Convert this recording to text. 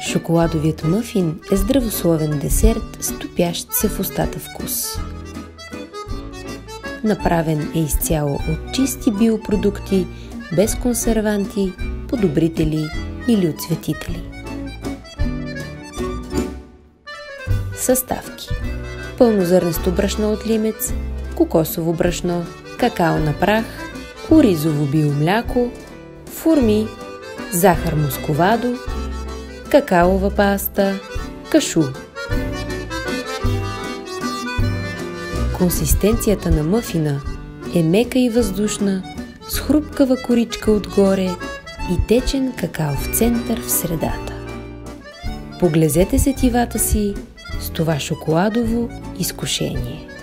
Шоколадовият мъфин е здравословен десерт с топящ се в устата вкус. Направен е изцяло от чисти биопродукти, без консерванти, подобрители или отцветители. Съставки: пълнозърнесто брашно от лимец, кокосово брашно, какао на прах, оризово биомляко, форми, захар мусковадо, какаова паста, кашу. Консистенцията на мъфина е мека и въздушна, с хрупкава коричка отгоре и течен какаов център в средата. Поглезете сетивата си с това шоколадово изкушение.